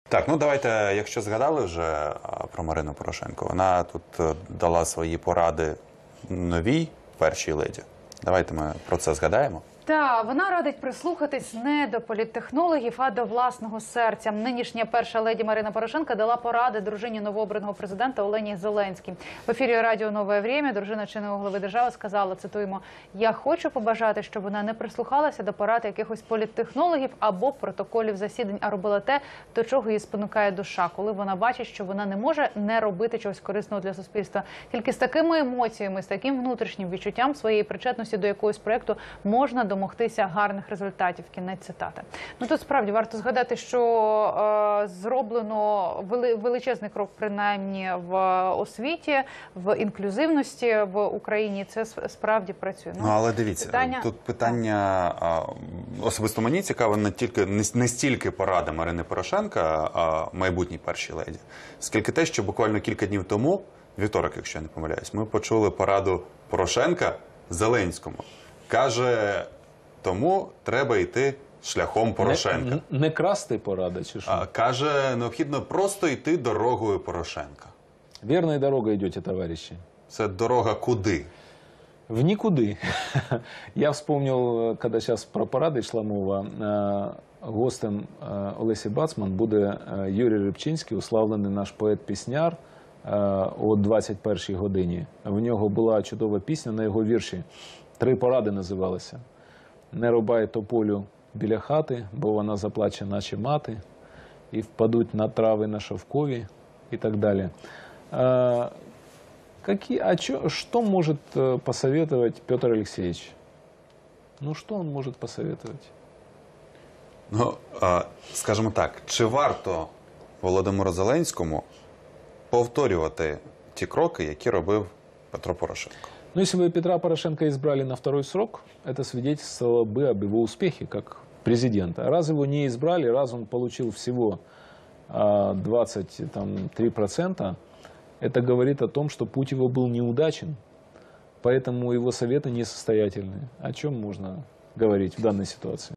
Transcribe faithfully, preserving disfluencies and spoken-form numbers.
Так, ну давайте, якщо згадали вже про Марину Порошенко, вона тут дала свої поради новій першій леді. Давайте ми про це згадаємо. Так, вона радить прислухатись не до політтехнологів, а до власного серця. Нинішня перша леді Марина Порошенко дала поради дружині новообраного президента Олені Зеленській. В ефірі радіо «Нове время» дружина чинного глави держави сказала, цитуємо, «Я хочу побажати, щоб вона не прислухалася до порад якихось політтехнологів або протоколів засідань, а робила те, до чого її спонукає душа, коли вона бачить, що вона не може не робити чогось корисного для суспільства. Тільки з такими емоціями, з таким внутрішнім відчуттям своєї причетності до якогось проєкту можна домогтися гарних результатів». Кінець цитати. Ну тут справді варто згадати, що е, зроблено вели, величезний крок принаймні в освіті, в інклюзивності в Україні. Це справді працює. Ну, але дивіться, питання... тут питання, а, особисто мені цікаво не тільки не, не стільки поради Марини Порошенка, а майбутній першій леді, скільки те, що буквально кілька днів тому, вівторок, якщо я не помиляюсь, ми почули пораду Порошенка Зеленському. Каже, тому треба йти шляхом Порошенка. Не, не красти поради, чи що? А, каже, необхідно просто йти дорогою Порошенка. Вірною дорогою йдете, товариші. Це дорога куди? В никуды. Я вспомнил, когда сейчас про парады йшла мова, гостем Олесі Бацман буде Юрій Рибчинський, уславлений наш поет-пісняр, о двадцять першій годині. В нього була чудова пісня на його вірші. Три поради називалися. «Не рубай тополю біля хати, бо вона заплаче, наче мати, і впадуть на трави на шовкові» і так далі. А, какие, а чё, что может посоветовать Петр Алексеевич? Ну, что он может посоветовать? Ну, скажімо так, чи варто Володимиру Зеленському повторювати ті кроки, які робив Петро Порошенко? Ну, если бы Петра Порошенко избрали на второй срок, это свидетельствовало бы об его успехе как президента. Раз его не избрали, раз он получил всего двадцать три процента, это говорит о том, что путь его был неудачен, поэтому его советы несостоятельны. О чем можно говорить в данной ситуации?